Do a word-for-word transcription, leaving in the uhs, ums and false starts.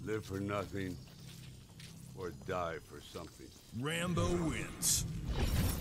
Live for nothing, or die for something. Rambo wins.